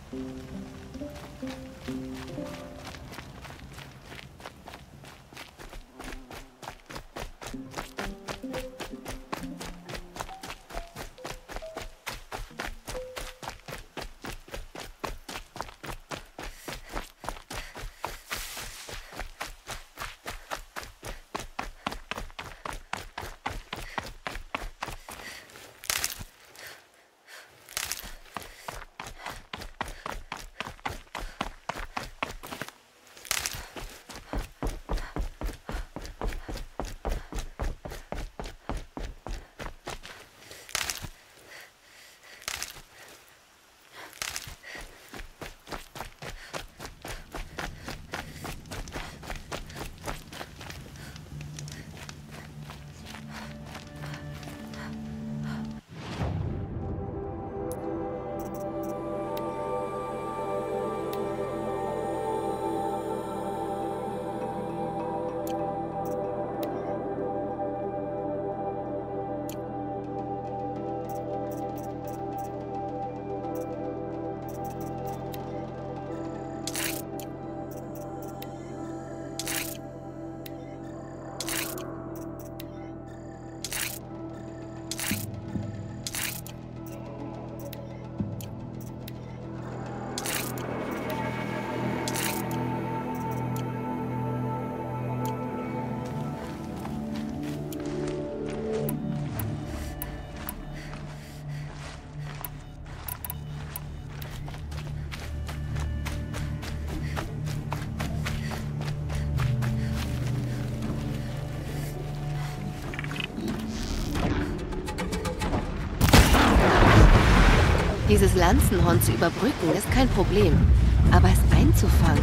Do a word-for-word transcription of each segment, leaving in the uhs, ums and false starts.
Dieses Lanzenhorn zu überbrücken, ist kein Problem. Aber es einzufangen...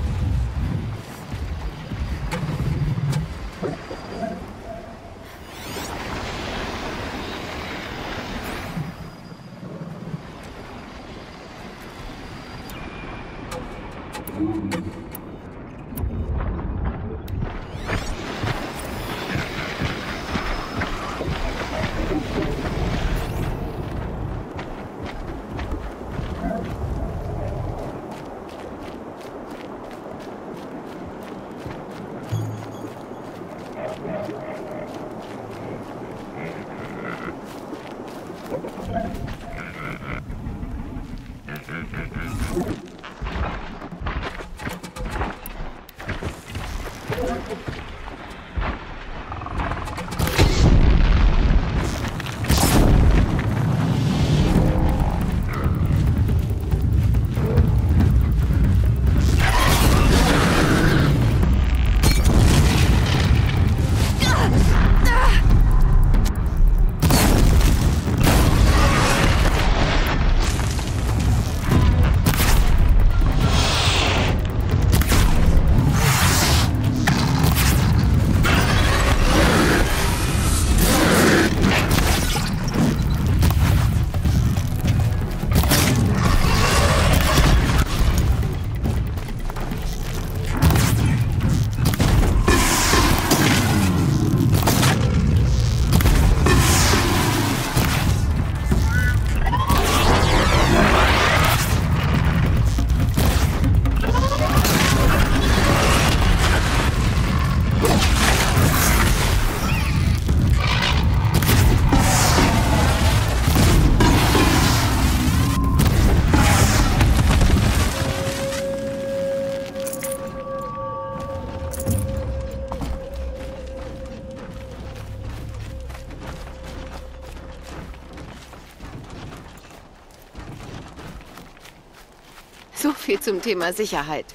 So viel zum Thema Sicherheit.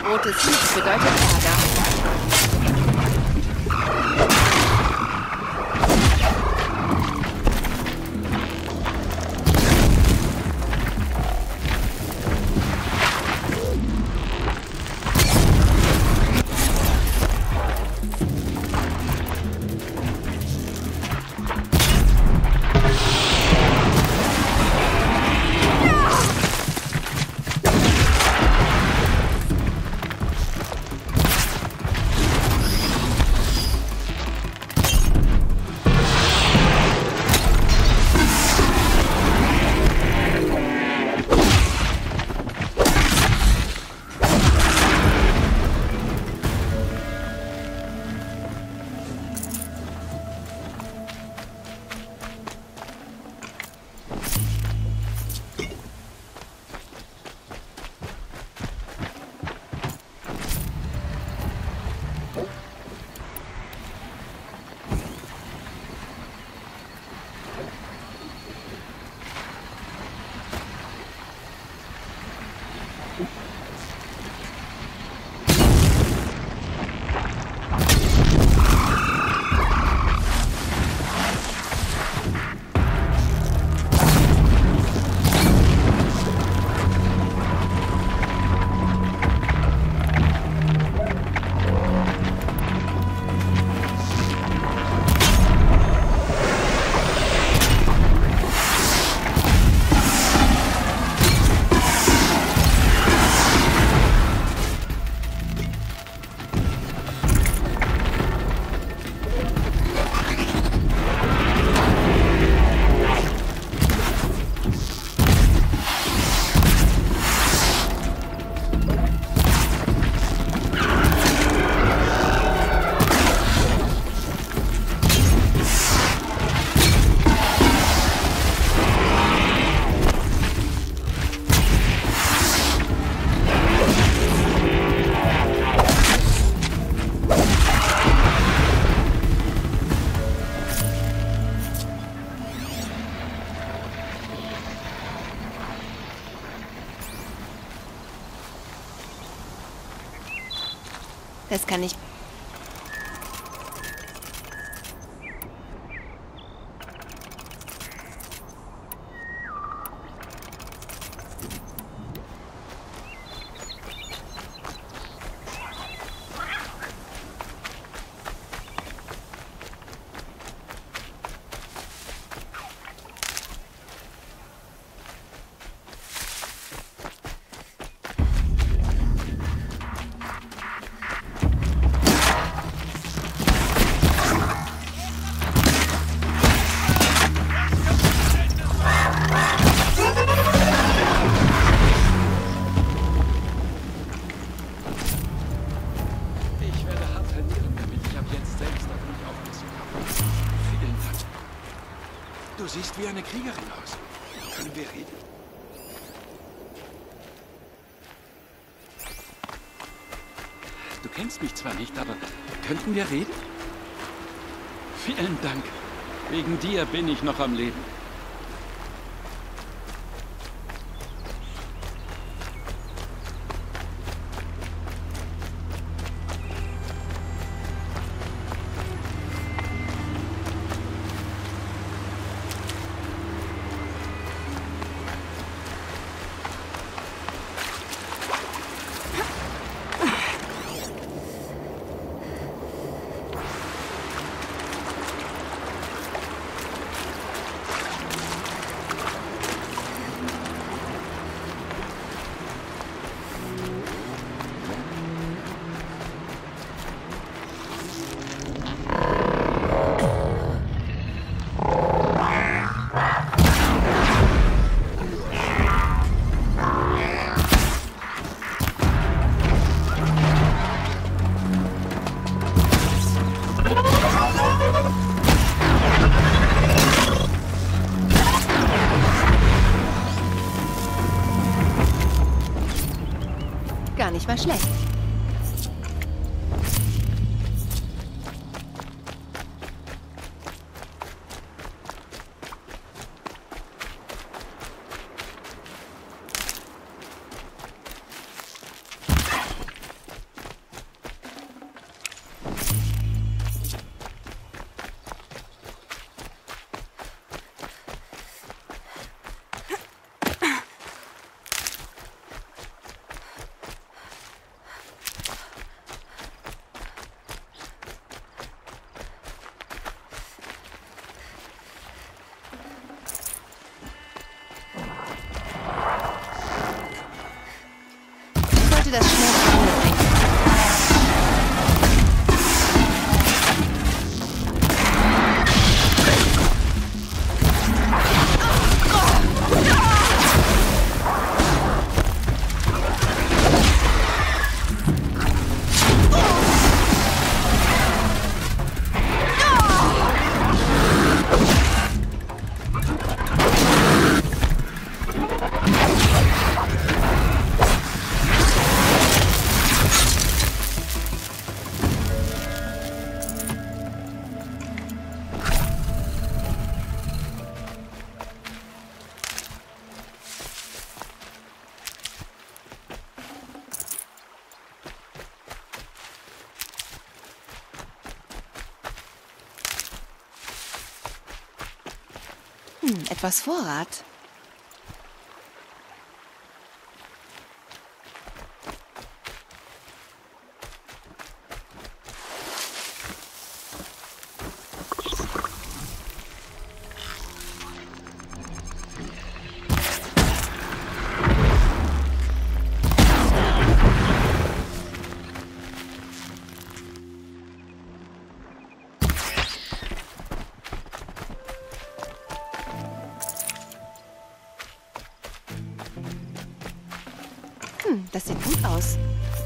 Rotes Licht bedeutet Ärger. Das kann ich... Du siehst wie eine Kriegerin aus. Können wir reden? Du kennst mich zwar nicht, aber könnten wir reden? Vielen Dank. Wegen dir bin ich noch am Leben. Gar nicht mal schlecht. das schnell zu Ende bringen. Hm, etwas Vorrat. Hm, das sieht gut aus.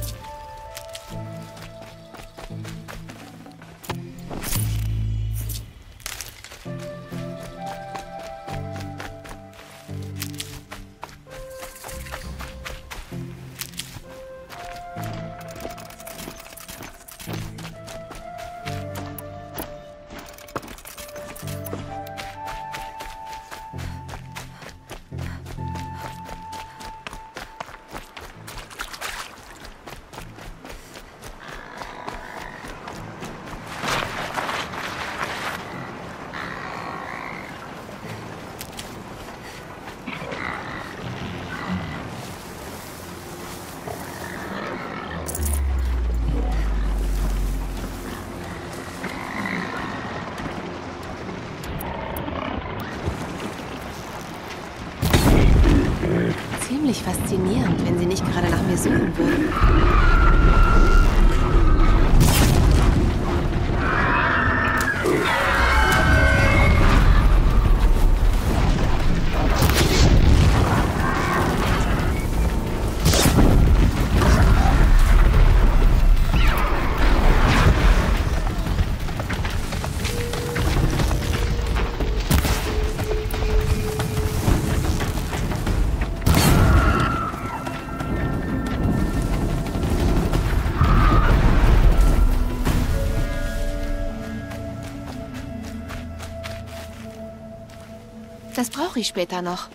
Ziemlich faszinierend, wenn sie nicht gerade nach mir suchen würden. Das brauche ich später noch.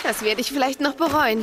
Das werde ich vielleicht noch bereuen.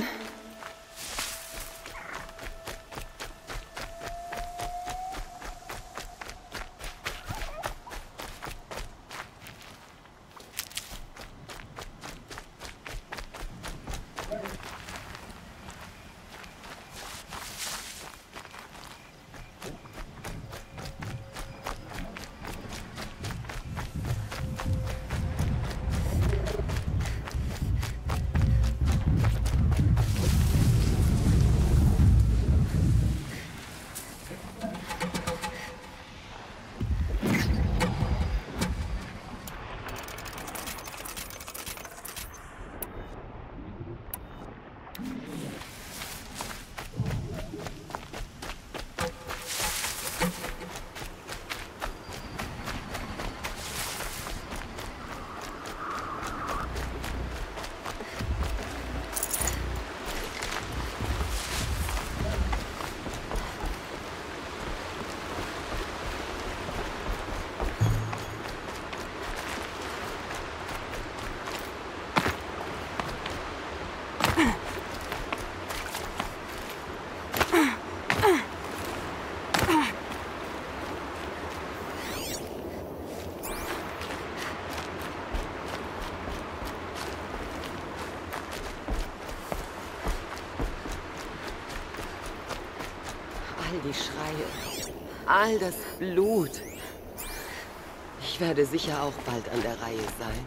Die Schreie, all das Blut. Ich werde sicher auch bald an der Reihe sein.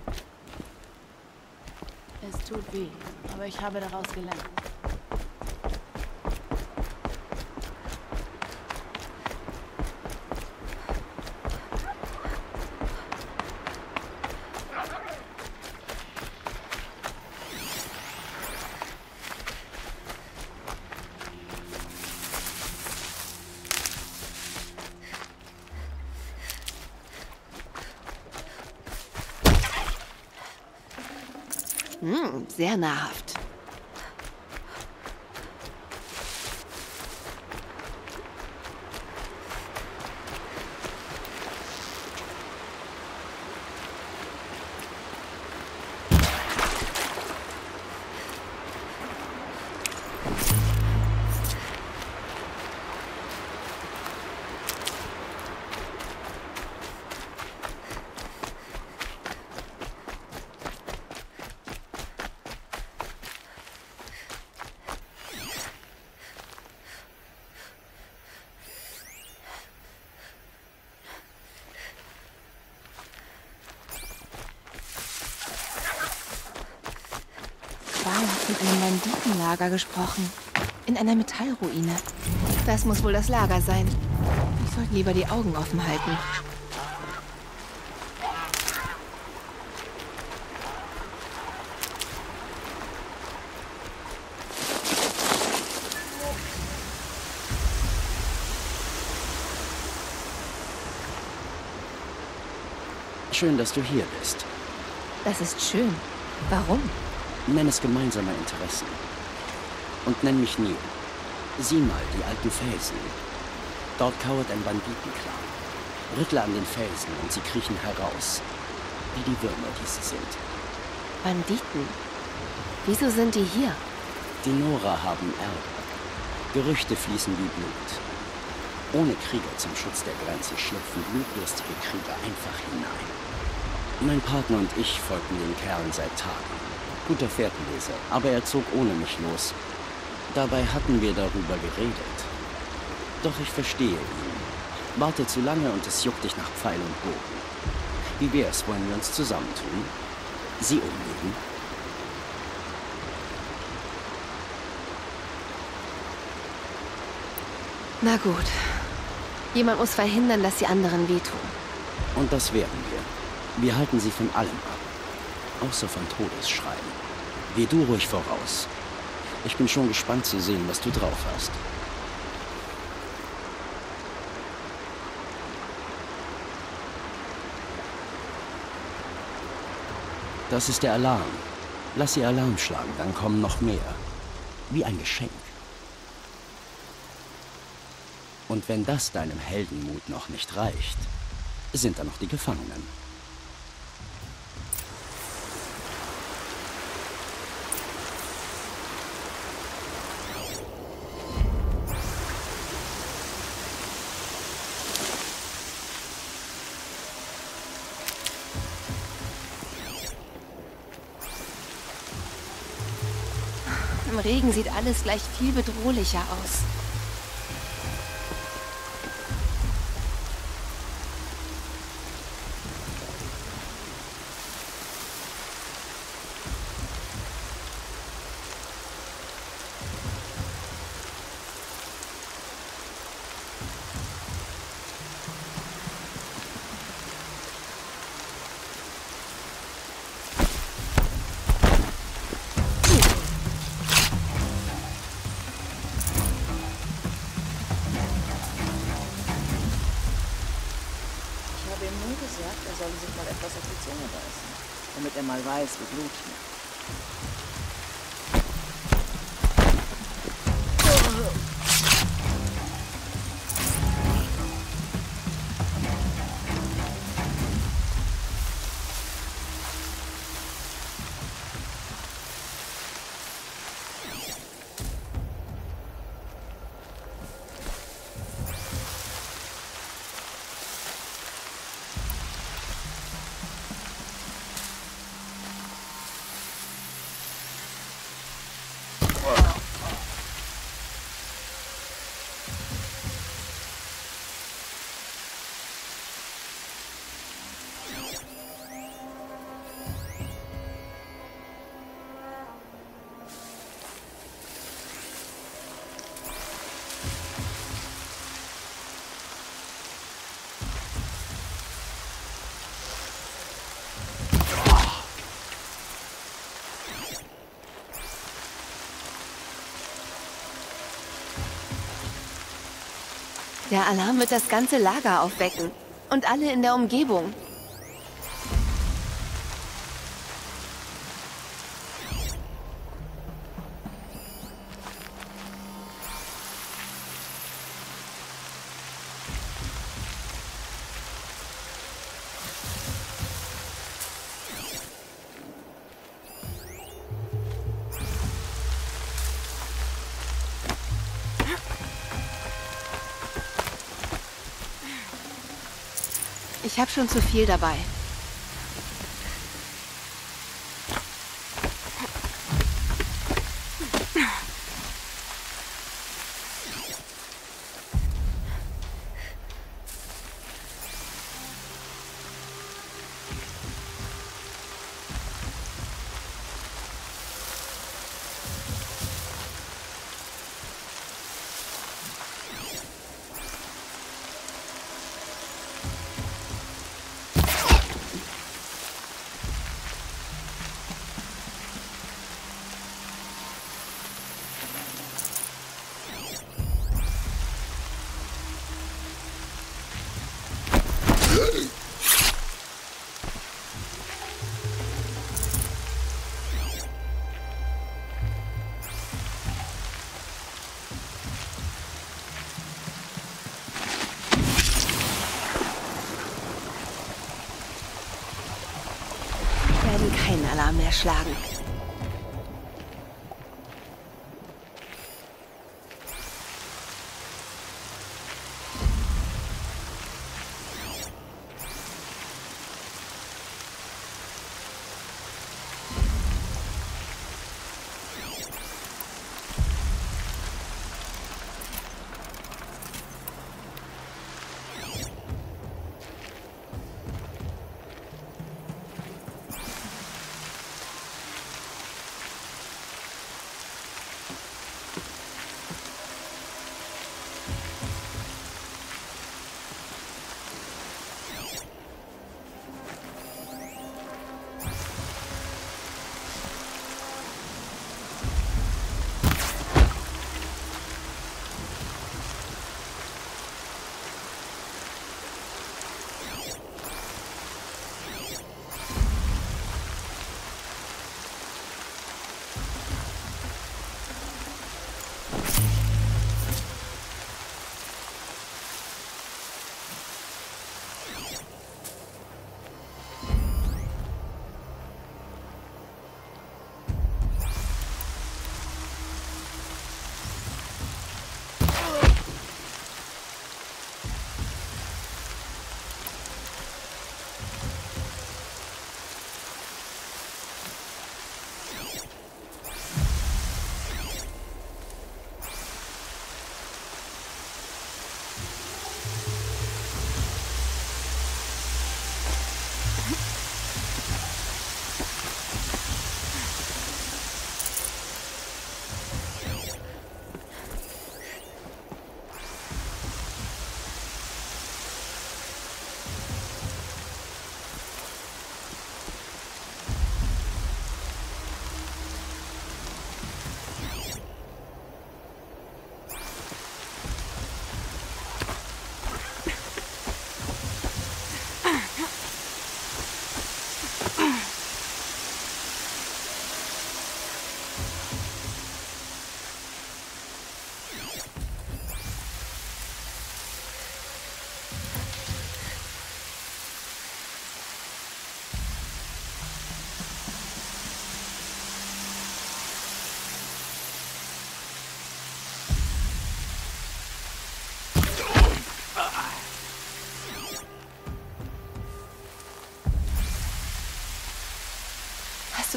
Es tut weh, aber ich habe daraus gelernt. Hm, sehr nahrhaft. Qual hat von einem Banditenlager gesprochen. In einer Metallruine. Das muss wohl das Lager sein. Ich sollte lieber die Augen offen halten. Schön, dass du hier bist. Das ist schön. Warum? Nenn es gemeinsame Interessen. Und nenn mich Neil. Sieh mal die alten Felsen. Dort kauert ein Banditenclan. Rüttle an den Felsen und sie kriechen heraus. Wie die Würmer, die sie sind. Banditen? Wieso sind die hier? Die Nora haben Erbe. Gerüchte fließen wie Blut. Ohne Krieger zum Schutz der Grenze schlüpfen blutdurstige Krieger einfach hinein. Mein Partner und ich folgten den Kerlen seit Tagen. Guter Fährtenleser, aber er zog ohne mich los. Dabei hatten wir darüber geredet. Doch ich verstehe ihn. Warte zu lange und es juckt dich nach Pfeil und Bogen. Wie wär's, wollen wir uns zusammentun? Sie umlegen? Na gut. Jemand muss verhindern, dass die anderen wehtun. Und das werden wir. Wir halten sie von allem ab. Außer von Todesschreien. Geh du ruhig voraus. Ich bin schon gespannt zu sehen, was du drauf hast. Das ist der Alarm. Lass sie Alarm schlagen, dann kommen noch mehr. Wie ein Geschenk. Und wenn das deinem Heldenmut noch nicht reicht, sind da noch die Gefangenen. Im Regen sieht alles gleich viel bedrohlicher aus. Ich habe ihm nur gesagt, er solle sich mal etwas auf die Zunge beißen, damit er mal weiß, wie Blut schmeckt. Der Alarm wird das ganze Lager aufwecken. Und alle in der Umgebung. Ich habe schon zu viel dabei. Keinen Alarm mehr schlagen.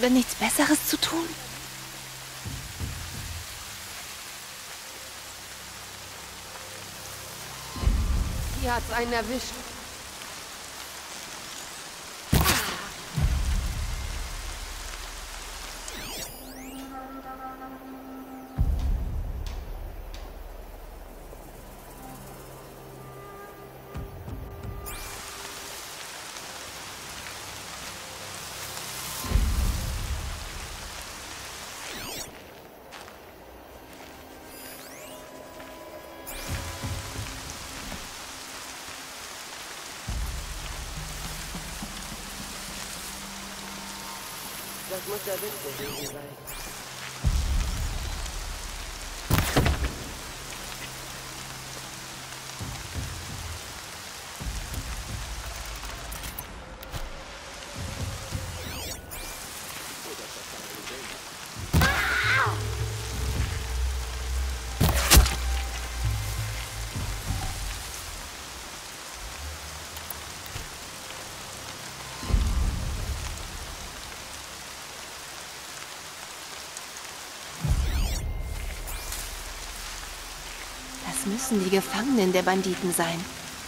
du denn nichts Besseres zu tun? Hier hat's einen erwischt. Das muss der Wind gewesen sein. Das müssen die Gefangenen der Banditen sein.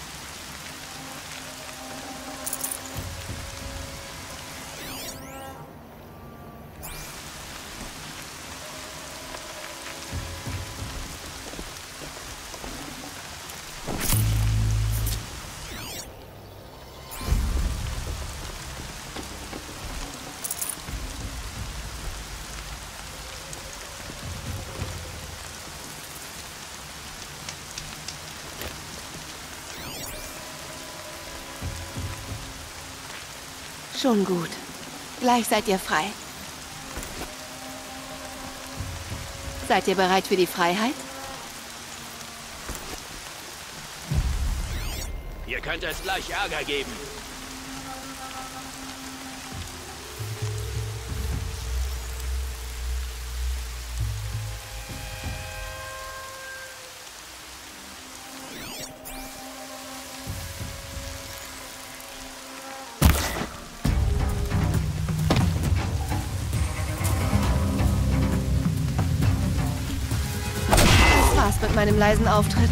Schon gut. Gleich seid ihr frei. Seid ihr bereit für die Freiheit? Hier könnte es gleich Ärger geben. Das war's mit meinem leisen Auftritt.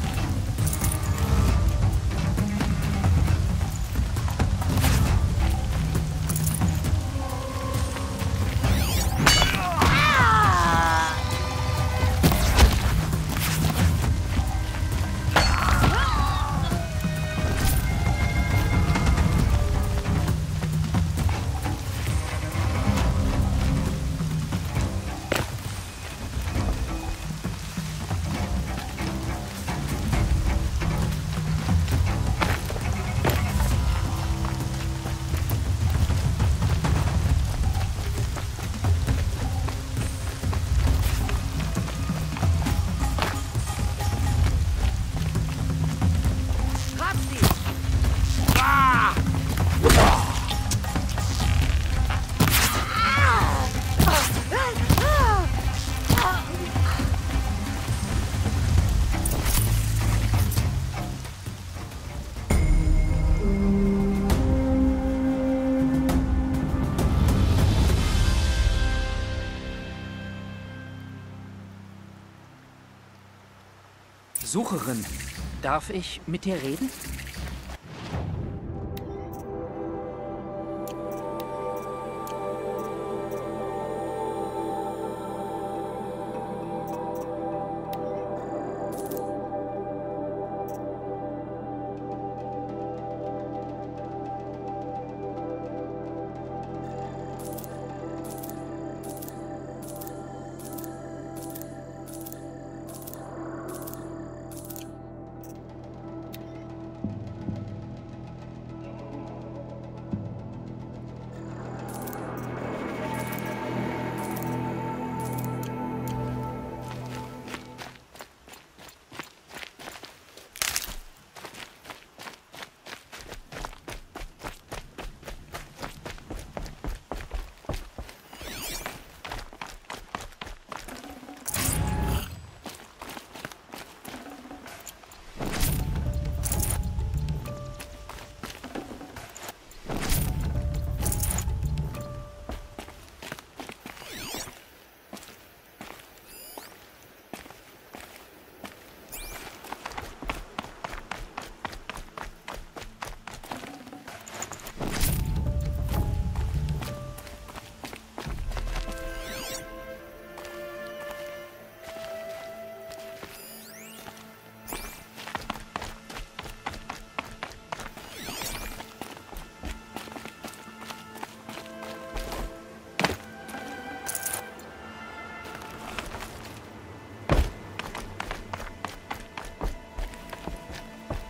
Sucherin, darf ich mit dir reden?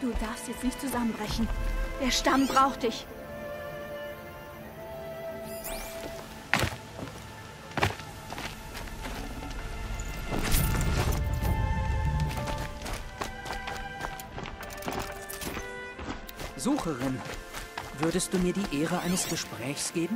Du darfst jetzt nicht zusammenbrechen. Der Stamm braucht dich. Sucherin, würdest du mir die Ehre eines Gesprächs geben?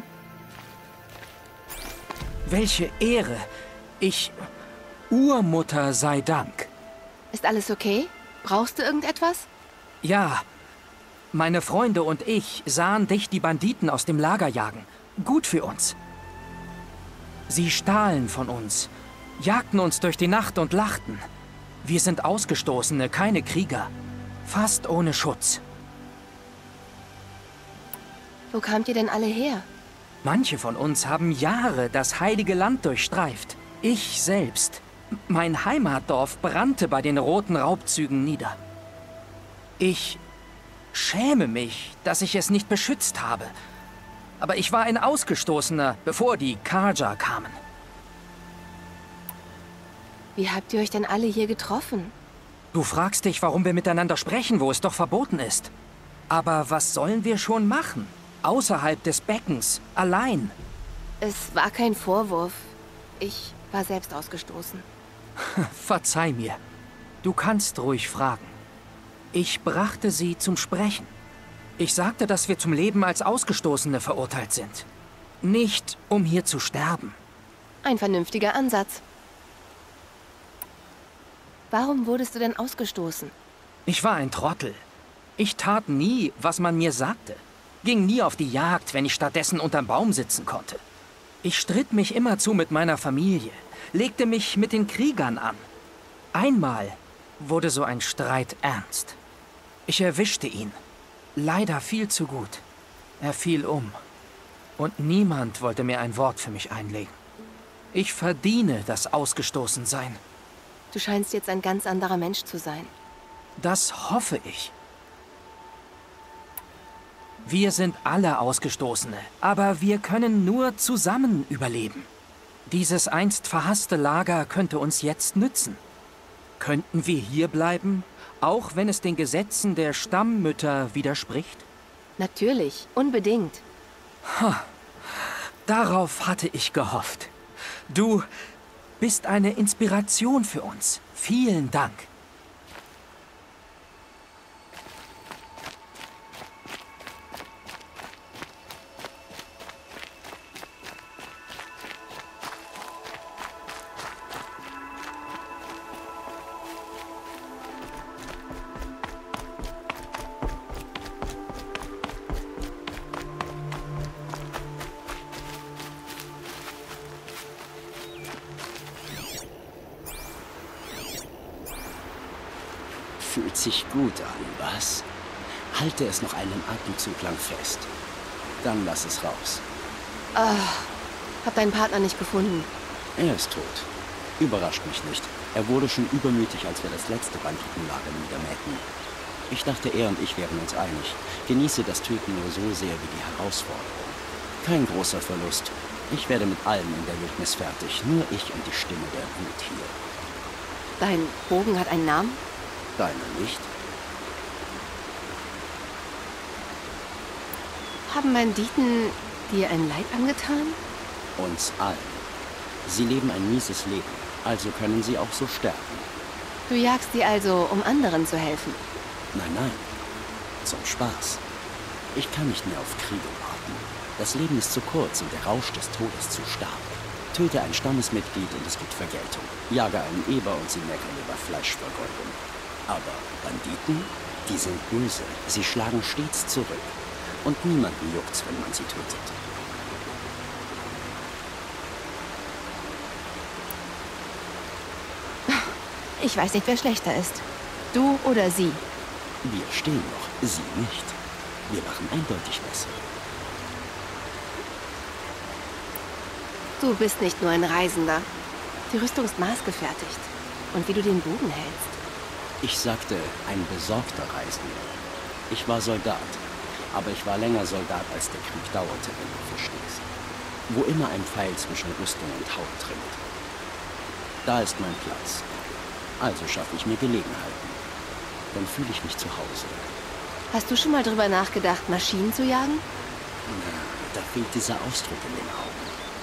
Welche Ehre! Ich... Urmutter sei Dank. Ist alles okay? Brauchst du irgendetwas? Ja. Meine Freunde und ich sahen dich die Banditen aus dem Lager jagen. Gut für uns. Sie stahlen von uns, jagten uns durch die Nacht und lachten. Wir sind Ausgestoßene, keine Krieger. Fast ohne Schutz. Wo kamt ihr denn alle her? Manche von uns haben Jahre das heilige Land durchstreift. Ich selbst. Mein Heimatdorf brannte bei den roten Raubzügen nieder. Ich schäme mich, dass ich es nicht beschützt habe. Aber ich war ein Ausgestoßener, bevor die Carja kamen. Wie habt ihr euch denn alle hier getroffen? Du fragst dich, warum wir miteinander sprechen, wo es doch verboten ist. Aber was sollen wir schon machen? Außerhalb des Beckens, allein. Es war kein Vorwurf. Ich war selbst ausgestoßen. Verzeih mir. Du kannst ruhig fragen. Ich brachte sie zum Sprechen. Ich sagte, dass wir zum Leben als Ausgestoßene verurteilt sind. Nicht, um hier zu sterben. Ein vernünftiger Ansatz. Warum wurdest du denn ausgestoßen? Ich war ein Trottel. Ich tat nie, was man mir sagte. Ging nie auf die Jagd, wenn ich stattdessen unterm Baum sitzen konnte. Ich stritt mich immerzu mit meiner Familie, legte mich mit den Kriegern an. Einmal wurde so ein Streit ernst. Ich erwischte ihn. Leider viel zu gut. Er fiel um. Und niemand wollte mehr ein Wort für mich einlegen. Ich verdiene das Ausgestoßensein. Du scheinst jetzt ein ganz anderer Mensch zu sein. Das hoffe ich. Wir sind alle Ausgestoßene, aber wir können nur zusammen überleben. Dieses einst verhasste Lager könnte uns jetzt nützen. Könnten wir hier bleiben, auch wenn es den Gesetzen der Stammmütter widerspricht? Natürlich, unbedingt. Ha, darauf hatte ich gehofft. Du bist eine Inspiration für uns. Vielen Dank. Fühlt sich gut an, was? Halte es noch einen Atemzug lang fest. Dann lass es raus. Ah, hab deinen Partner nicht gefunden. Er ist tot. Überrascht mich nicht. Er wurde schon übermütig, als wir das letzte Banditenlager niedermähten. Ich dachte, er und ich wären uns einig. Genieße das Töten nur so sehr wie die Herausforderung. Kein großer Verlust. Ich werde mit allem in der Wildnis fertig. Nur ich und die Stimme der Wut hier. Dein Bogen hat einen Namen? Deiner nicht? Haben Banditen dir ein Leid angetan? Uns allen. Sie leben ein mieses Leben, also können sie auch so sterben. Du jagst sie also, um anderen zu helfen? Nein, nein. Zum Spaß. Ich kann nicht mehr auf Kriege warten. Das Leben ist zu kurz und der Rausch des Todes zu stark. Töte ein Stammesmitglied und es gibt Vergeltung. Jage einen Eber und sie meckern über Fleischvergeudung. Aber Banditen, die sind böse. Sie schlagen stets zurück. Und niemanden juckt's, wenn man sie tötet. Ich weiß nicht, wer schlechter ist. Du oder sie. Wir stehen noch, sie nicht. Wir machen eindeutig besser. Du bist nicht nur ein Reisender. Die Rüstung ist maßgefertigt. Und wie du den Bogen hältst. Ich sagte, ein besorgter Reisender. Ich war Soldat. Aber ich war länger Soldat, als der Krieg dauerte, wenn du verstehst. Wo immer ein Pfeil zwischen Rüstung und Haut trimmt. Da ist mein Platz. Also schaffe ich mir Gelegenheiten. dann fühle ich mich zu Hause. Hast du schon mal drüber nachgedacht, Maschinen zu jagen? Na, da fehlt dieser Ausdruck in den Augen.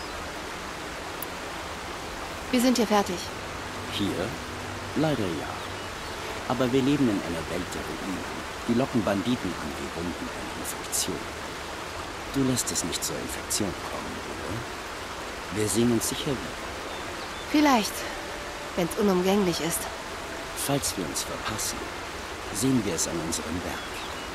Wir sind hier fertig. Hier? Leider ja. Aber wir leben in einer Welt der Ruinen. Die locken Banditen an wie Wunden einer Infektion. Du lässt es nicht zur Infektion kommen, oder? Wir sehen uns sicher wieder. Vielleicht, wenn es unumgänglich ist. Falls wir uns verpassen, sehen wir es an unserem Werk.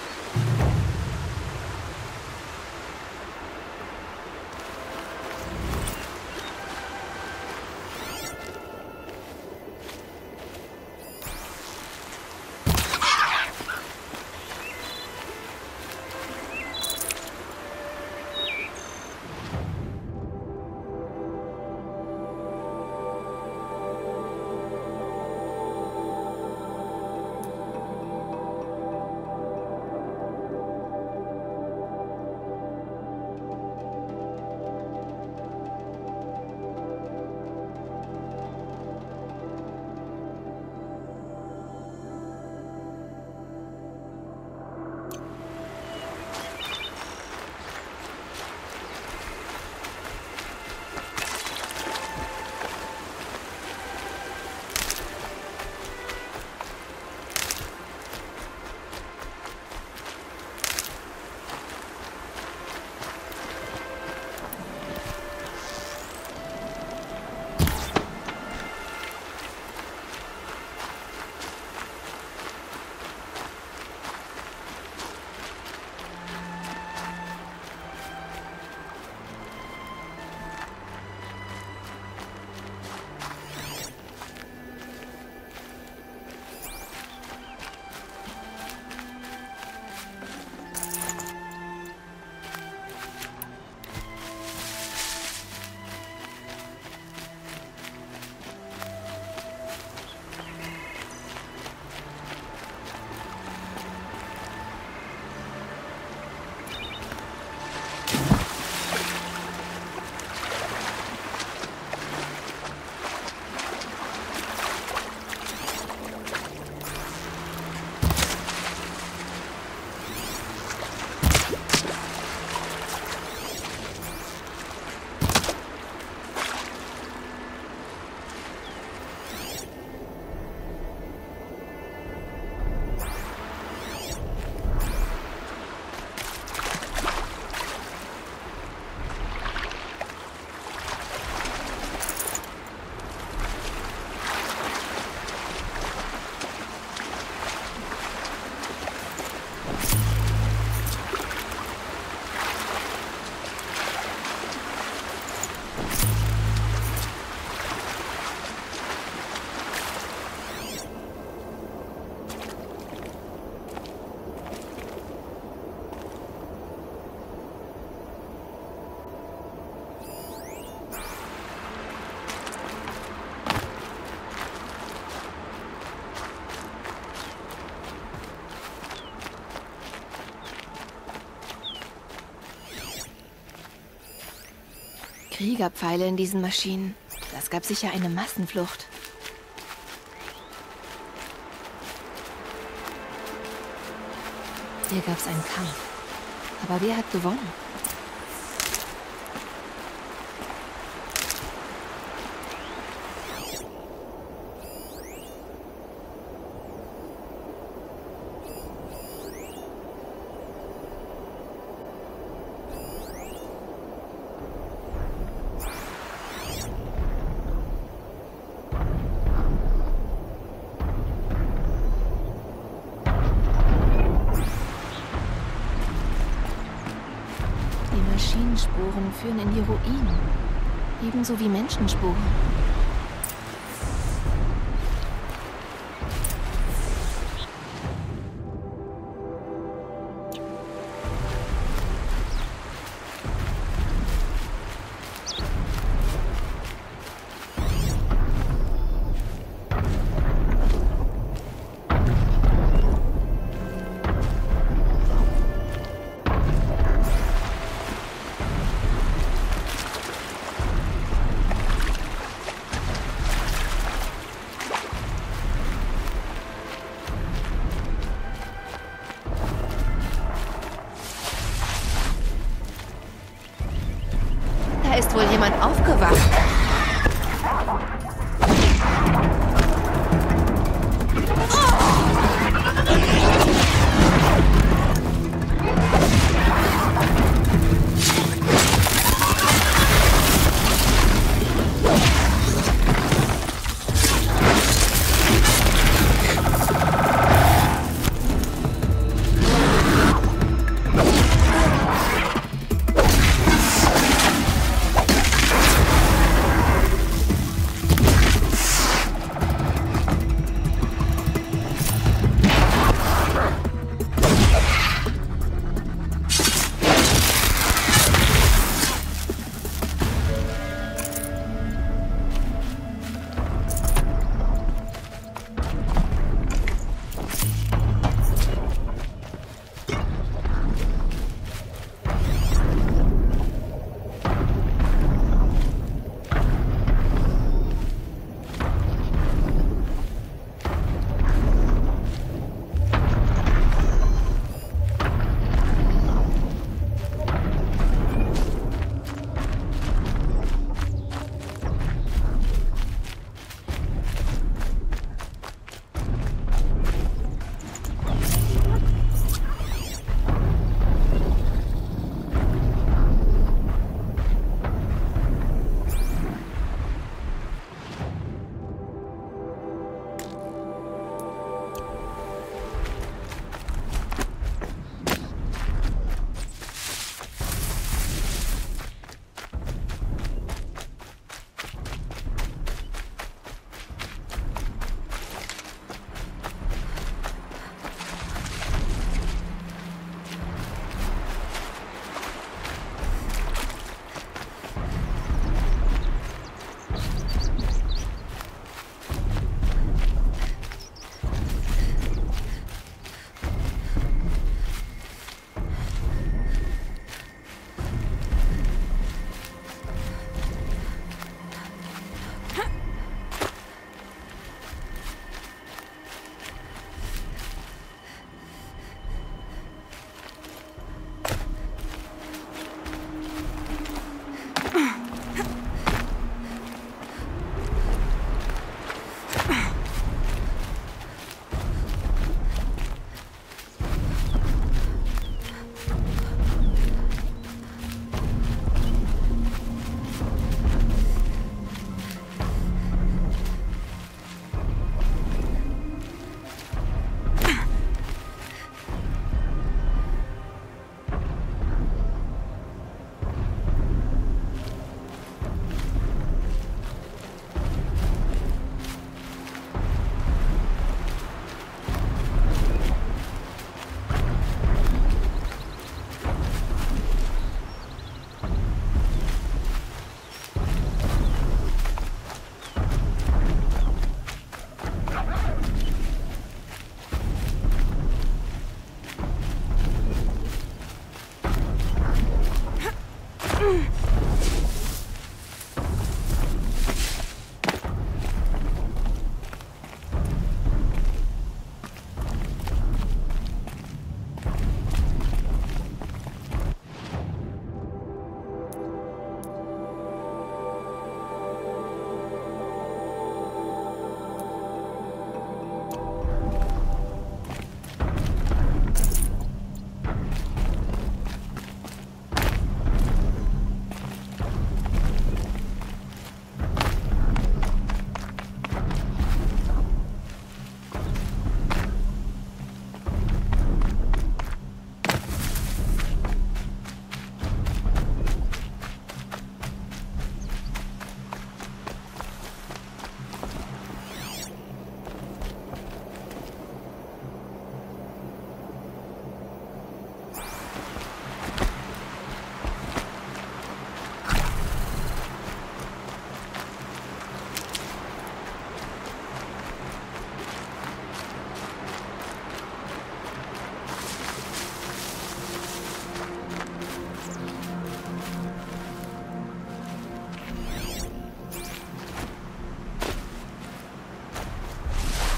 Kriegerpfeile in diesen Maschinen. Das gab sicher eine Massenflucht. Hier gab es einen Kampf. Aber wer hat gewonnen? Maschinenspuren führen in die Ruinen. Ebenso wie Menschenspuren.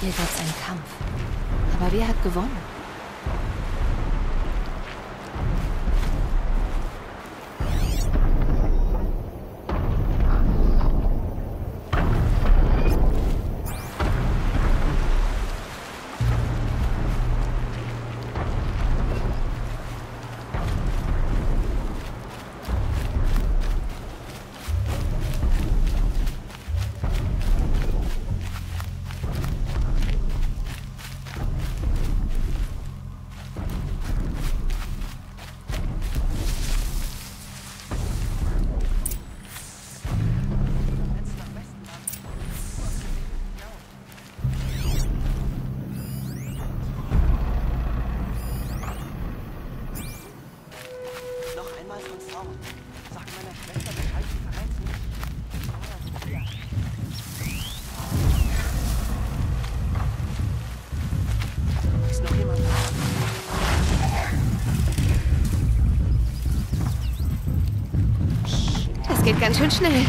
Hier gab es einen Kampf. Aber wer hat gewonnen? Das geht ganz schön schnell.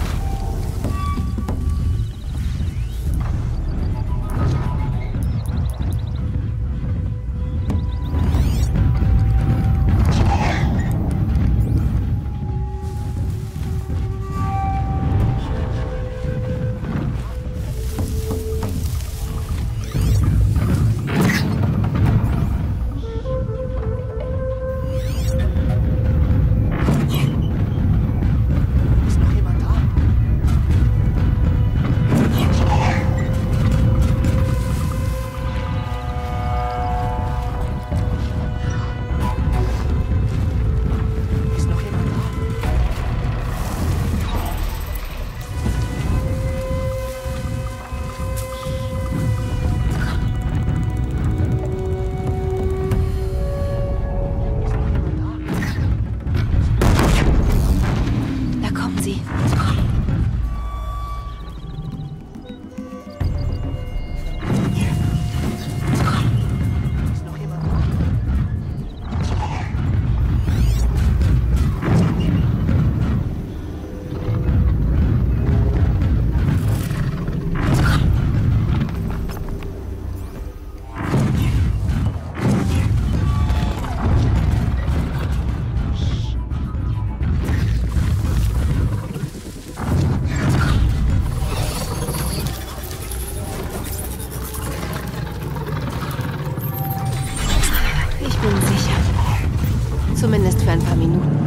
Zumindest für ein paar Minuten.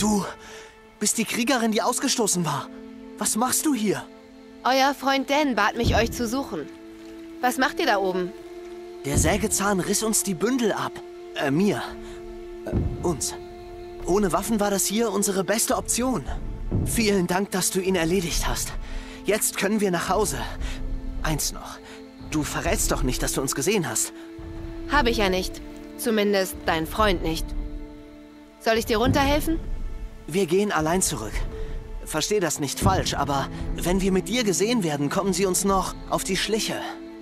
Du bist die Kriegerin, die ausgestoßen war. Was machst du hier? Euer Freund Dan bat mich, euch zu suchen. Was macht ihr da oben? Der Sägezahn riss uns die Bündel ab. Äh, mir. Äh, uns. Ohne Waffen war das hier unsere beste Option. Vielen Dank, dass du ihn erledigt hast. Jetzt können wir nach Hause. Eins noch. Du verrätst doch nicht, dass du uns gesehen hast. Habe ich ja nicht. Zumindest dein Freund nicht. Soll ich dir runterhelfen? Wir gehen allein zurück. Versteh das nicht falsch, aber wenn wir mit dir gesehen werden, kommen sie uns noch auf die Schliche.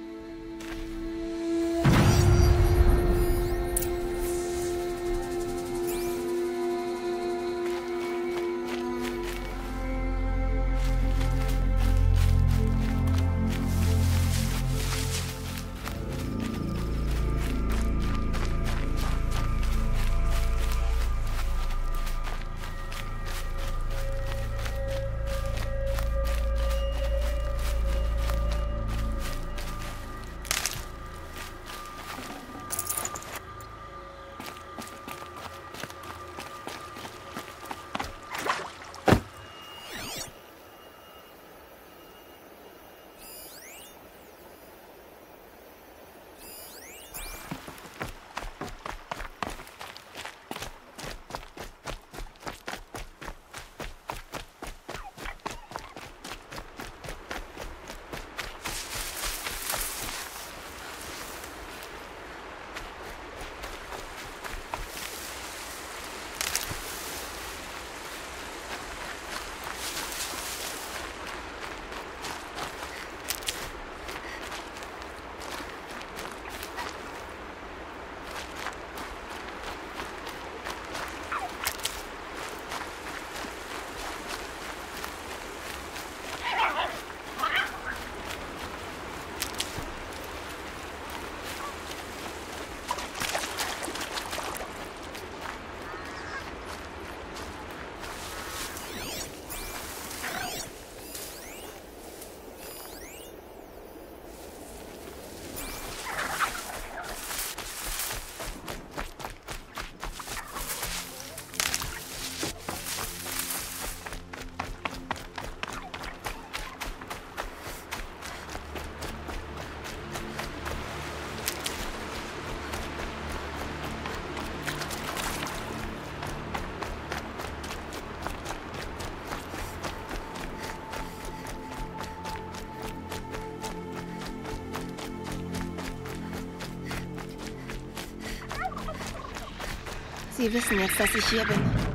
Sie wissen jetzt, dass ich hier bin.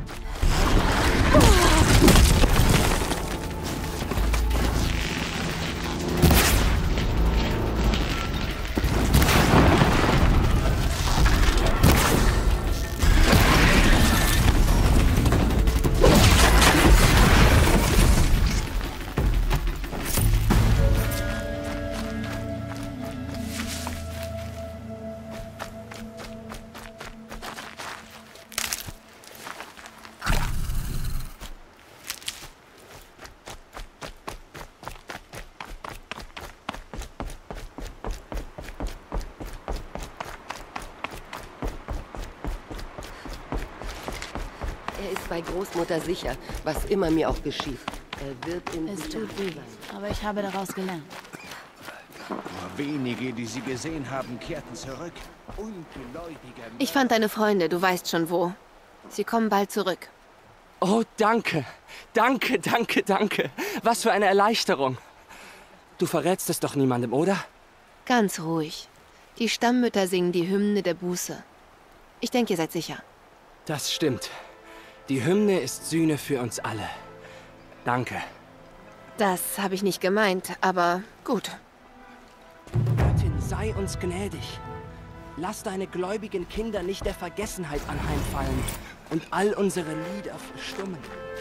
Er ist bei Großmutter sicher, was immer mir auch geschieht. Er wird in Es tut weh, aber ich habe daraus gelernt. Nur wenige, die sie gesehen haben, kehrten zurück. Ungläubige... Ich fand deine Freunde, du weißt schon wo. Sie kommen bald zurück. Oh, danke. Danke, danke, danke. Was für eine Erleichterung. Du verrätst es doch niemandem, oder? Ganz ruhig. Die Stammmütter singen die Hymne der Buße. Ich denke, ihr seid sicher. Das stimmt. Die Hymne ist Sühne für uns alle. Danke. Das habe ich nicht gemeint, aber gut. Göttin, sei uns gnädig. Lass deine gläubigen Kinder nicht der Vergessenheit anheimfallen und all unsere Lieder verstummen.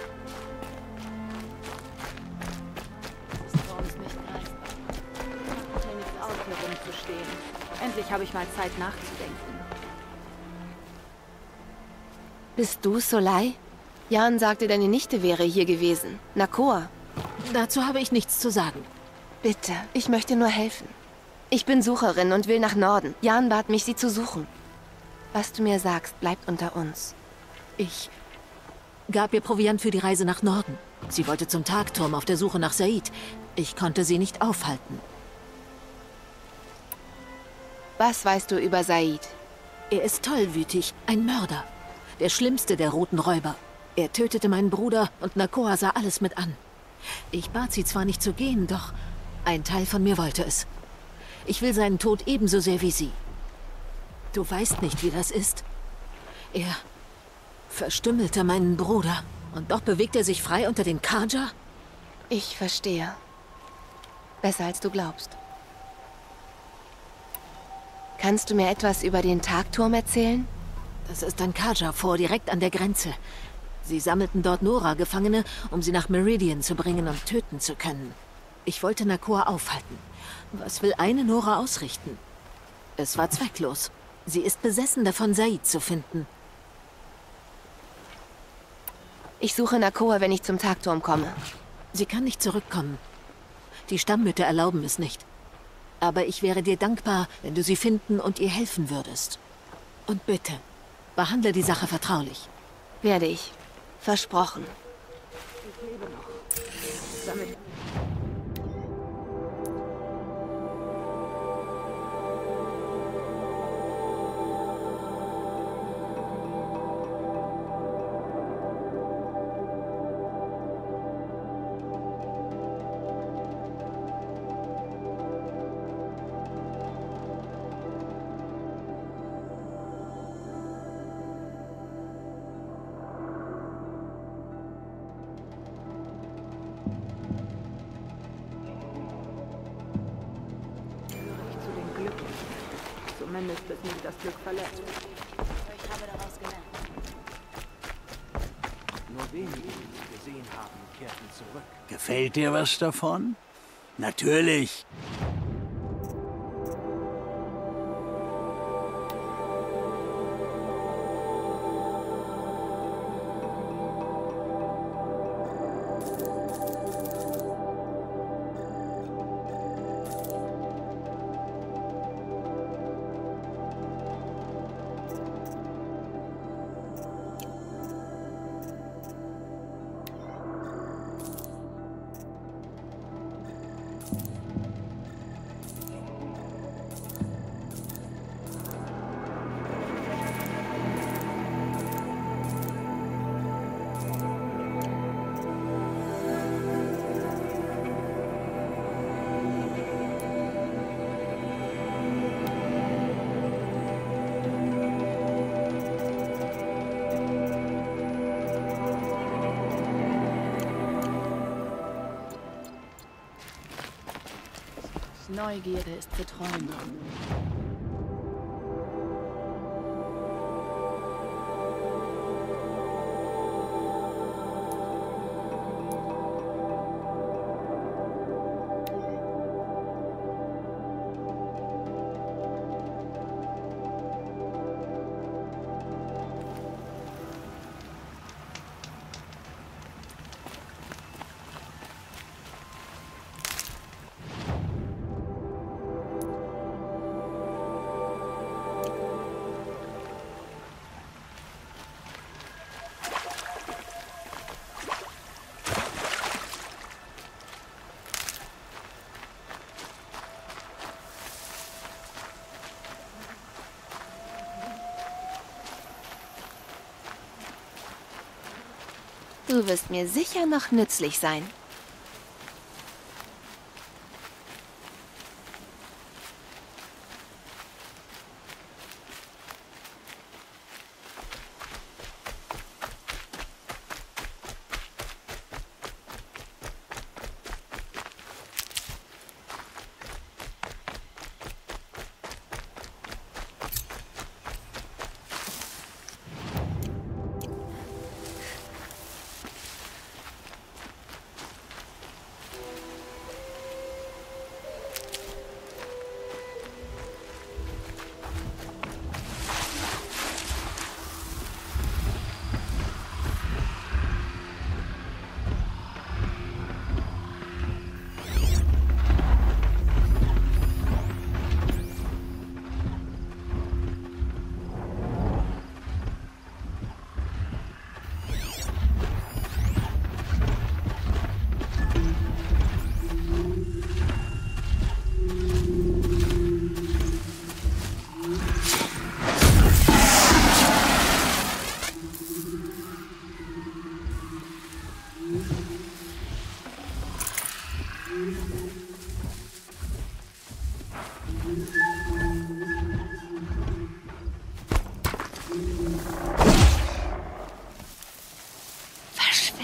Das ist für uns nicht greifbar. Macht mir nichts aus, hier rumzustehen. Endlich habe ich mal Zeit nachzudenken. Bist du Solai? Jan sagte, deine Nichte wäre hier gewesen. Nakor. Dazu habe ich nichts zu sagen. Bitte, ich möchte nur helfen. Ich bin Sucherin und will nach Norden. Jan bat mich, sie zu suchen. Was du mir sagst, bleibt unter uns. Ich... gab ihr Proviant für die Reise nach Norden. Sie wollte zum Tagturm auf der Suche nach Said. Ich konnte sie nicht aufhalten. Was weißt du über Said? Er ist tollwütig, ein Mörder. Der schlimmste der roten Räuber. Er tötete meinen Bruder und Nakoa sah alles mit an. Ich bat sie zwar nicht zu gehen, doch ein Teil von mir wollte es. Ich will seinen Tod ebenso sehr wie sie. Du weißt nicht, wie das ist. Er verstümmelte meinen Bruder. Und doch bewegt er sich frei unter den Carja? Ich verstehe. Besser als du glaubst. Kannst du mir etwas über den Tagturm erzählen? Das ist ein Carja-Fort direkt an der Grenze. Sie sammelten dort Nora-Gefangene, um sie nach Meridian zu bringen und töten zu können. Ich wollte Nakoa aufhalten. Was will eine Nora ausrichten? Es war zwecklos. Sie ist besessen davon, Said zu finden. Ich suche Nakoa, wenn ich zum Tagturm komme. Sie kann nicht zurückkommen. Die Stammmütter erlauben es nicht. Aber ich wäre dir dankbar, wenn du sie finden und ihr helfen würdest. Und bitte, behandle die Sache vertraulich. Werde ich. Versprochen. Ich lebe noch. Damit zumindest bis mich das Glück verletzt. Ich habe daraus gelernt. Nur wenige, die sie gesehen haben, kehrten zurück. Gefällt dir was davon? Natürlich. Neugierde ist für Träume. Du wirst mir sicher noch nützlich sein.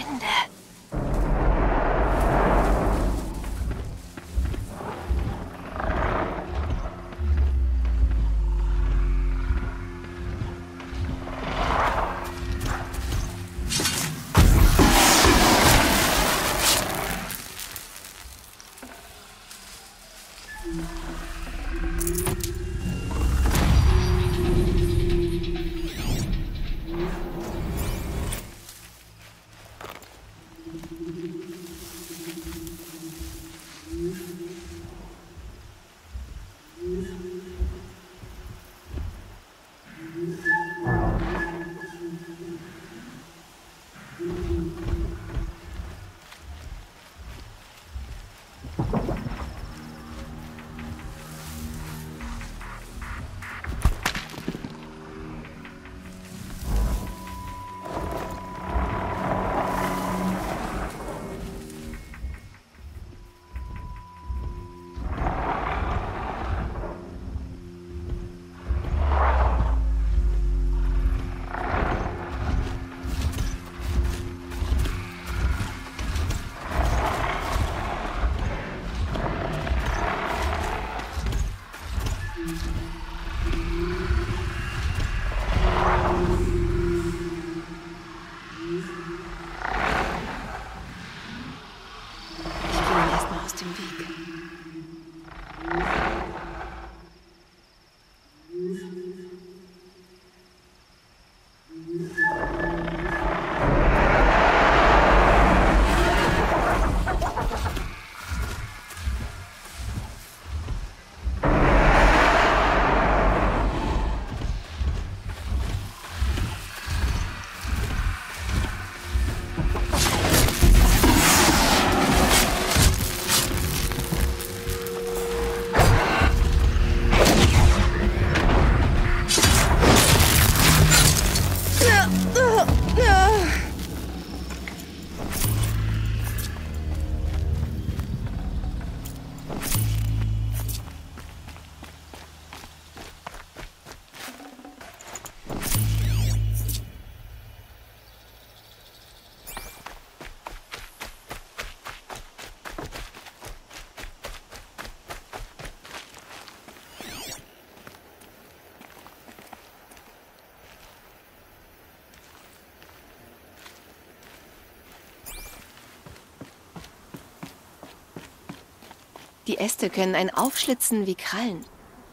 Verschwinde. Die Äste können einen aufschlitzen wie Krallen.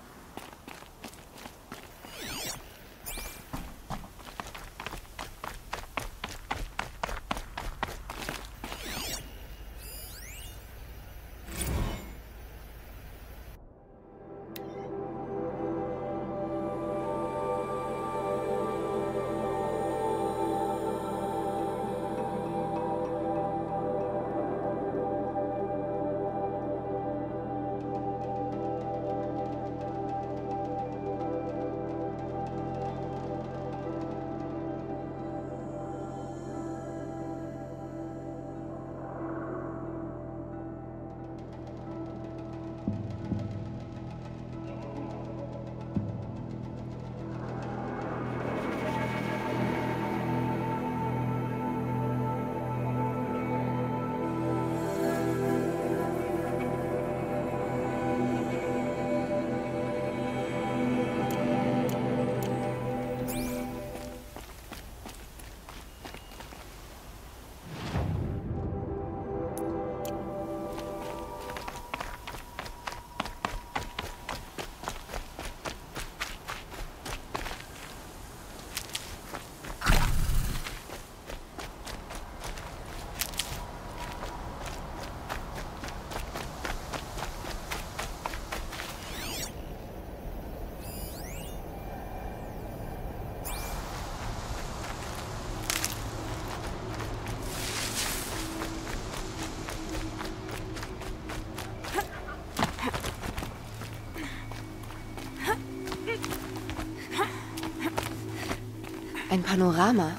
Ein Panorama.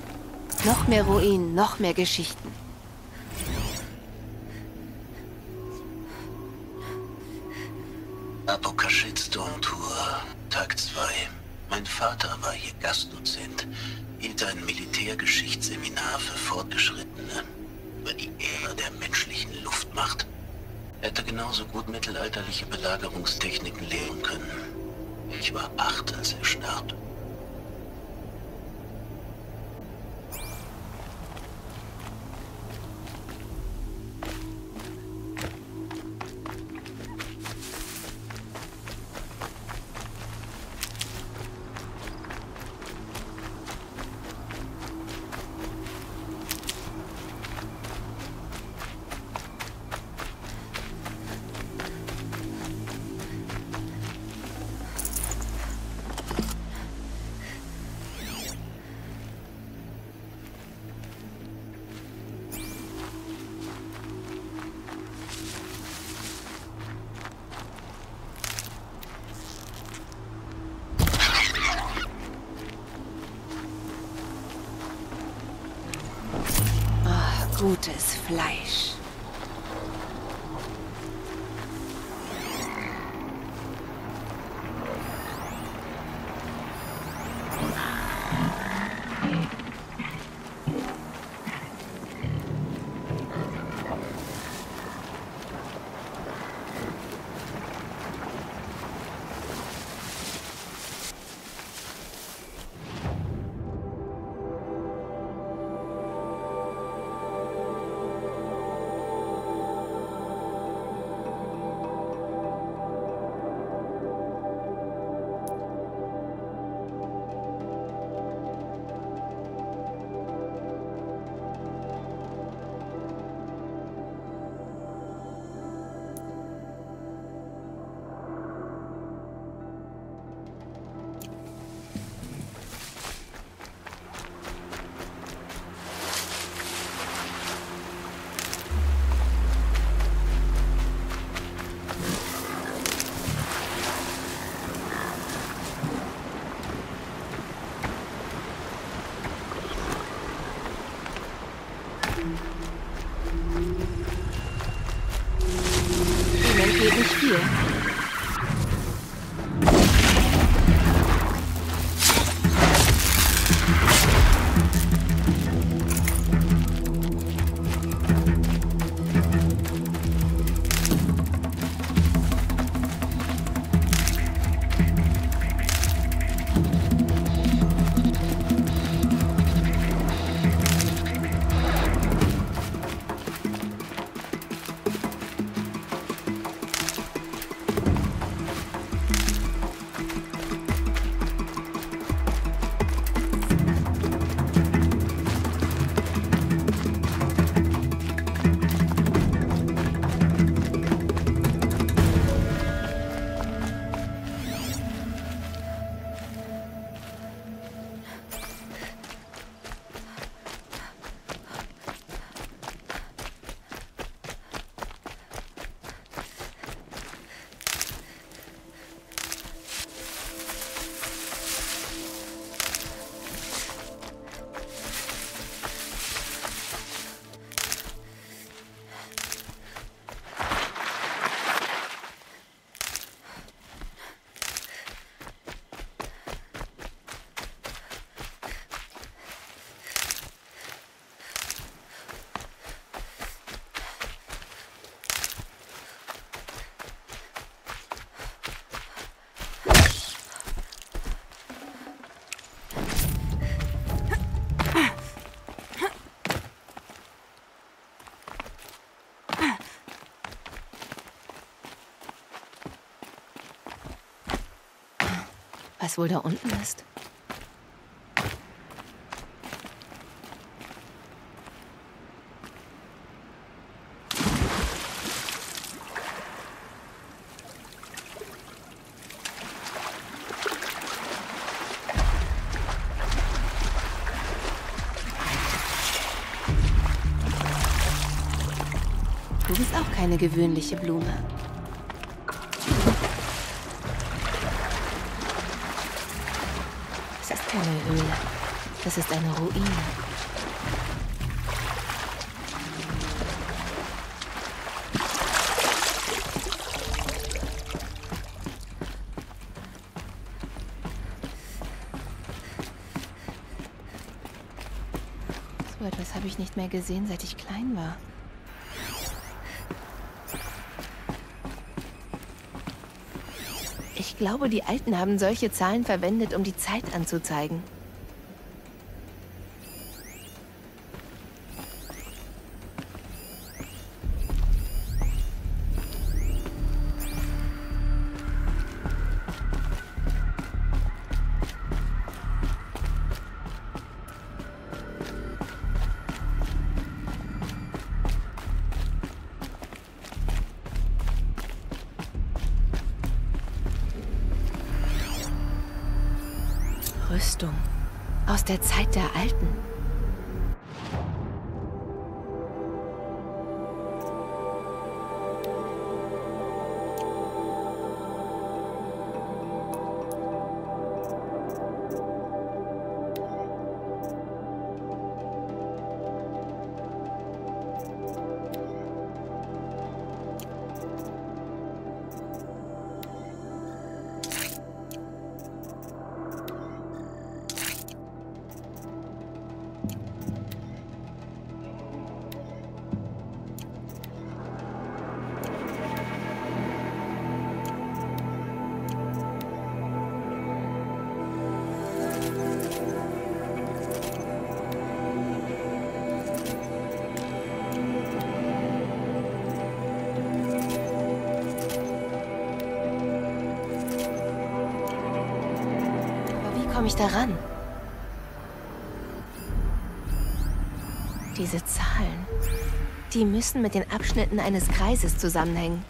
Noch mehr Ruinen, noch mehr Geschichten. Apokashitstone Tour, Tag zwei. Mein Vater war hier Gastdozent, hielt ein Militärgeschichtsseminar für Fortgeschrittene über die Ära der menschlichen Luftmacht. Er hätte genauso gut mittelalterliche Belagerungstechniken lehren können. Ich war acht, als er starb. Gutes Fleisch. Ihnen geht nicht viel. Was wohl da unten ist? Du bist auch keine gewöhnliche Blume. Das ist keine Höhle. Das ist eine Ruine. So etwas habe ich nicht mehr gesehen, seit ich klein war. Ich glaube, die Alten haben solche Zahlen verwendet, um die Zeit anzuzeigen. Rüstung aus der Zeit der Alten. Komme ich daran? Diese Zahlen, die müssen mit den Abschnitten eines Kreises zusammenhängen.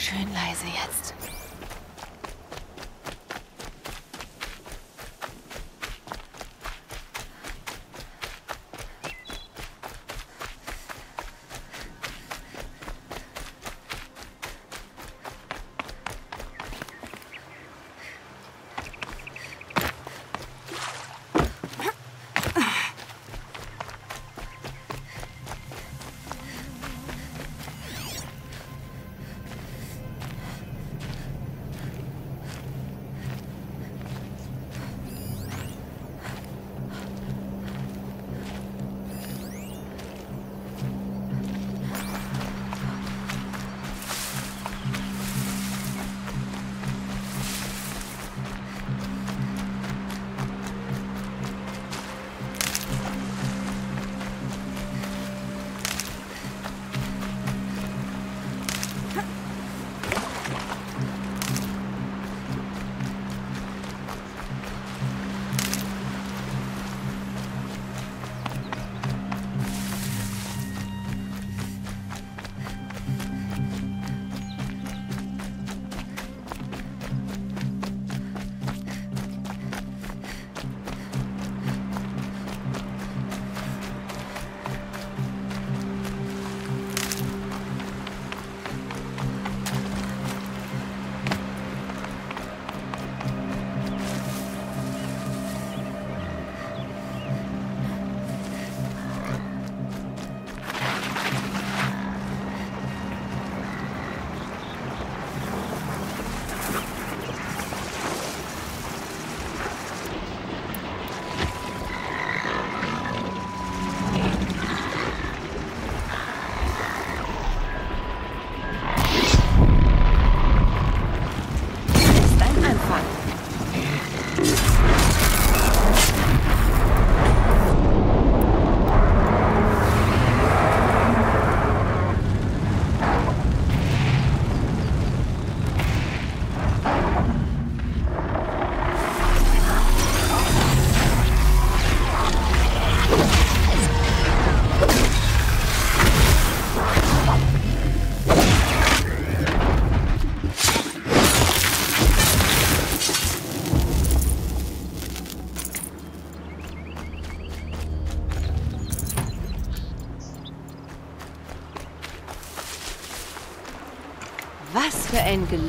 Schön leise jetzt. Was für ein Glück.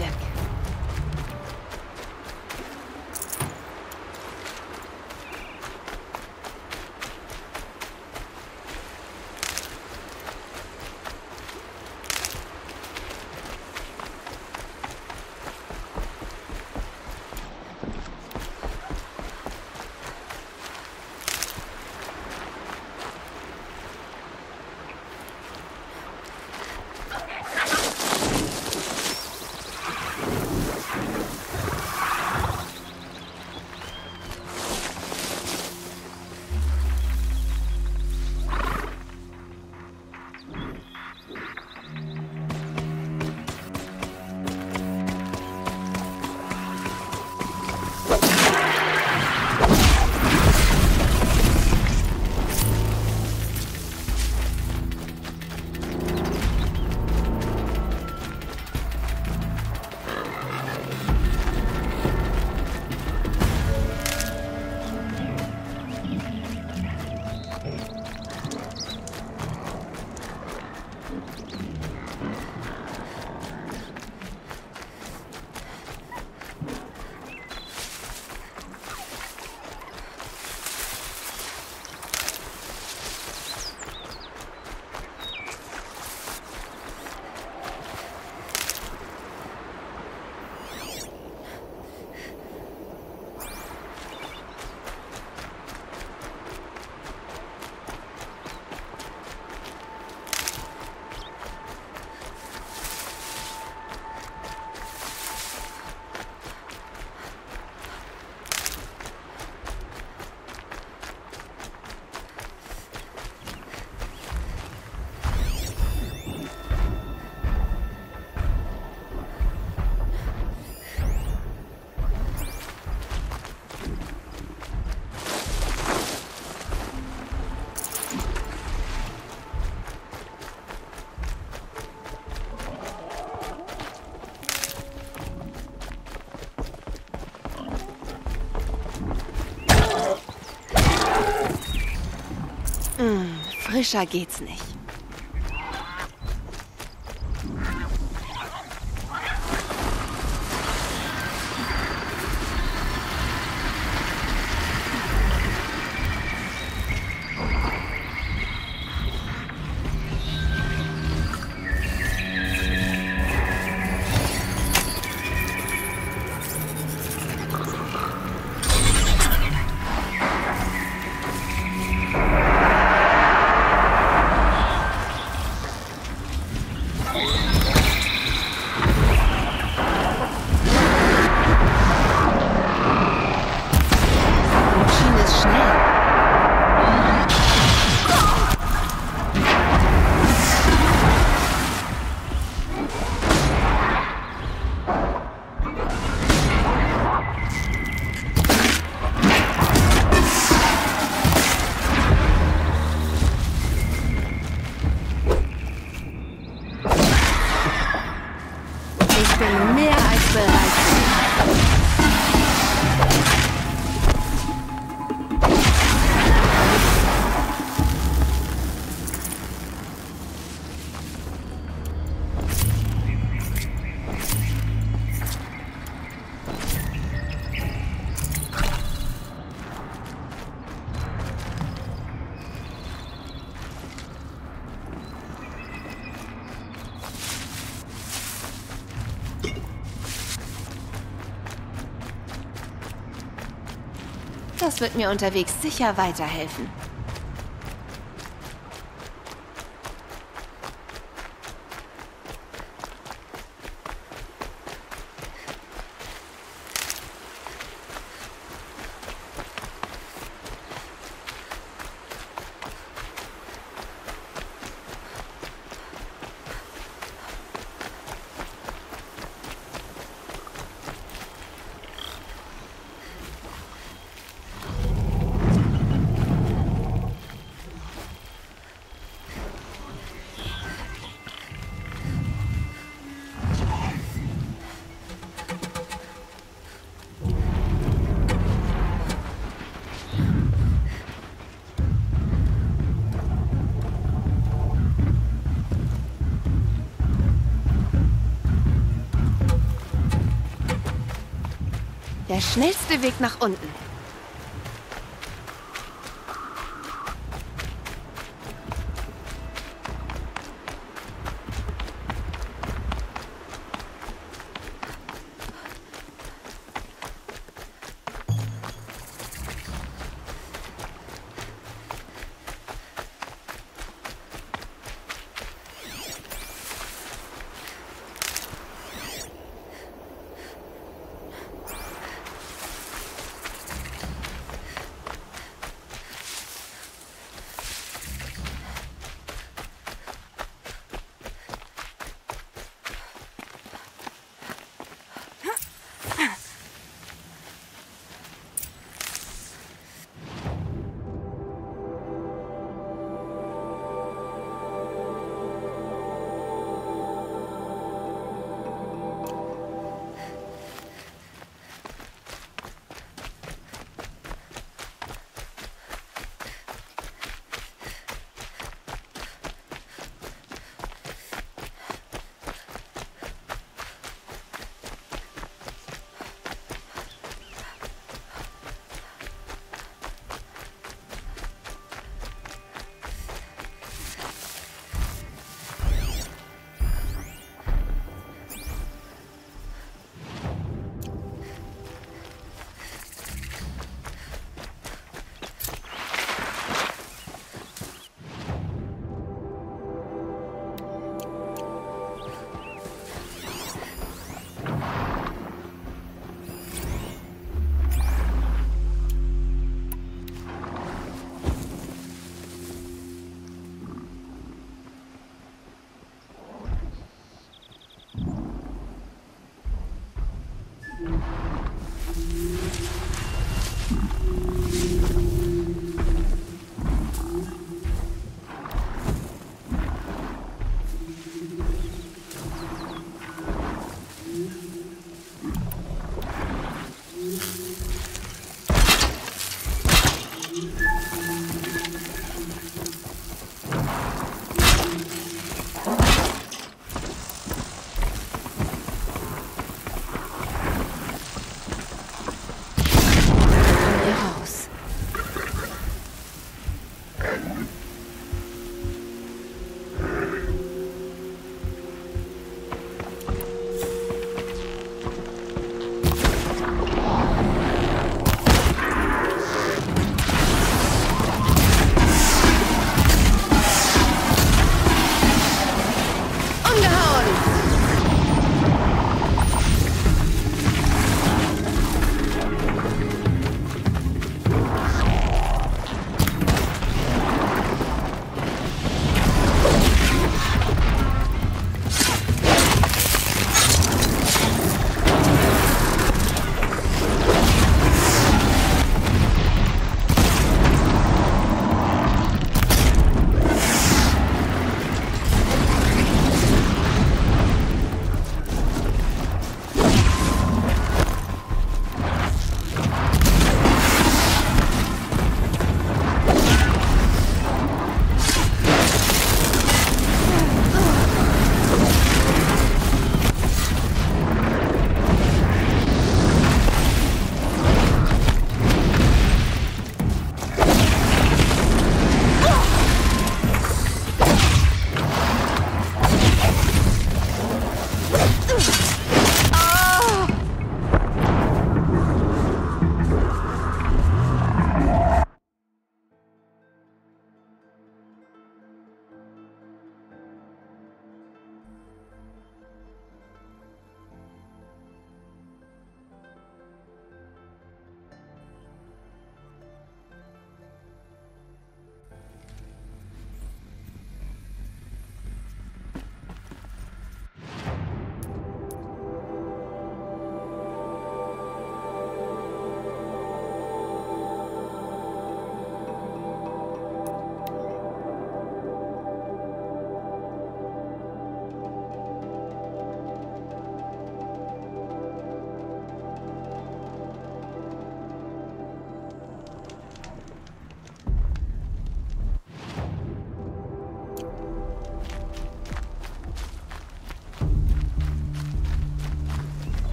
Frischer geht's nicht. Das wird mir unterwegs sicher weiterhelfen. Der schnellste Weg nach unten.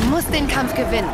muss den Kampf gewinnen.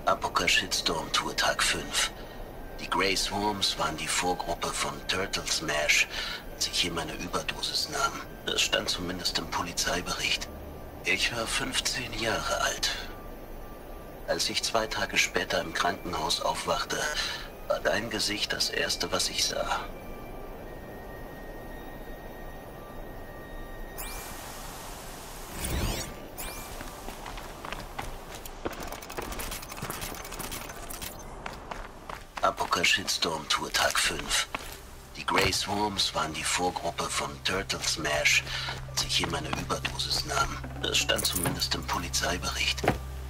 Apoka Shitstorm Tour Tag fünf. Die Grey Swarms waren die Vorgruppe von Turtle Smash, als ich hier meine Überdosis nahm. Das stand zumindest im Polizeibericht. Ich war fünfzehn Jahre alt. Als ich zwei Tage später im Krankenhaus aufwachte, war dein Gesicht das erste, was ich sah. Apoka Shitstorm Tour Tag fünf. Die Grey Swarms waren die Vorgruppe von Turtle Smash, als ich hier meine Überdosis nahm. Das stand zumindest im Polizeibericht.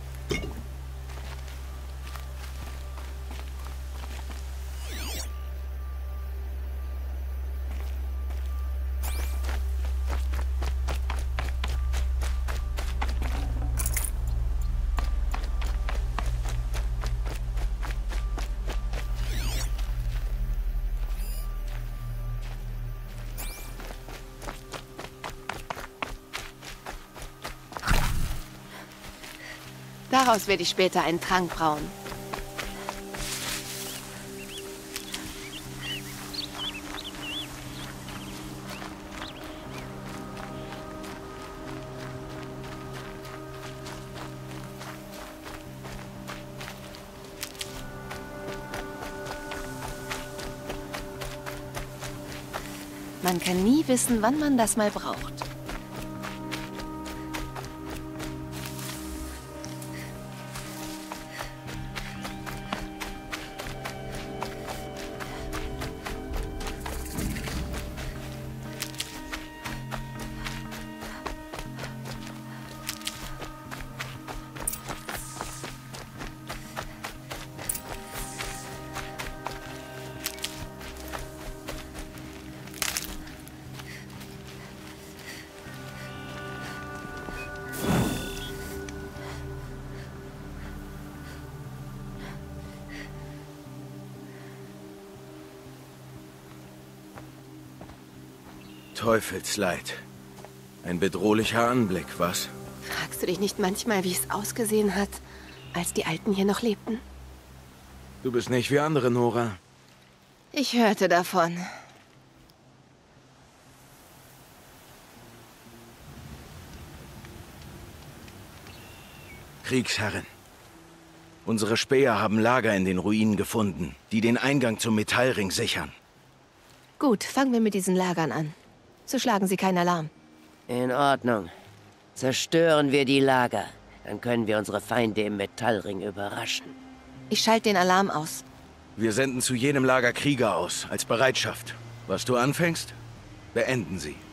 Daraus werde ich später einen Trank brauen. Man kann nie wissen, wann man das mal braucht. Teufelsleid. Ein bedrohlicher Anblick, was? Fragst du dich nicht manchmal, wie es ausgesehen hat, als die Alten hier noch lebten? Du bist nicht wie andere, Nora. Ich hörte davon. Kriegsherrin. Unsere Späher haben Lager in den Ruinen gefunden, die den Eingang zum Metallring sichern. Gut, fangen wir mit diesen Lagern an. So schlagen sie keinen Alarm. In Ordnung. Zerstören wir die Lager. Dann können wir unsere Feinde im Metallring überraschen. Ich schalte den Alarm aus. Wir senden zu jedem Lager Krieger aus, als Bereitschaft. Was du anfängst, beenden sie.